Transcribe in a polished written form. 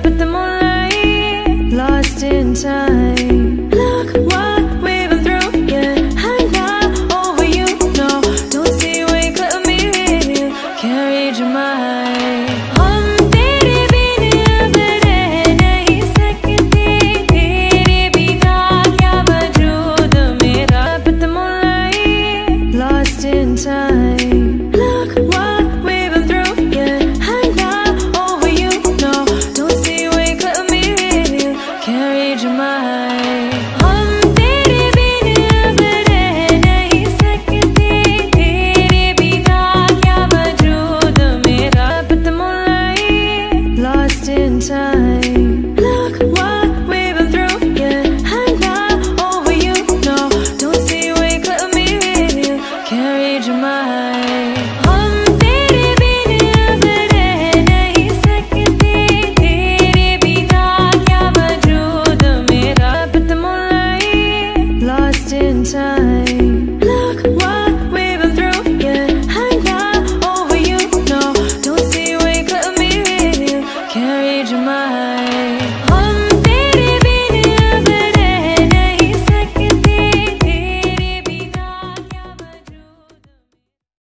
but the moonlight lost in time. Look what we've been through, yeah. I'm not over you, no. Don't see why you couldn't be real. Can't read your mind. तेरे बिना बदले नहीं सकती, तेरे बिना क्या वजूद मेरा. But the moonlight lost in time. Look what we've been through, yeah. I'm not over you, no. Don't see why you couldn't be real. Can't read your mind. तेरे बिना बदले नहीं सकती, तेरे बिना क्या वजूद मेरा. But the moonlight lost in time. Look what we've been through, yeah. I'm not over you, no. Don't see why you couldn't be real. Can't read your mind. तेरे बिना बदले नहीं सकती, तेरे बिना क्या वजूद मेरा. But the moonlight lost in time.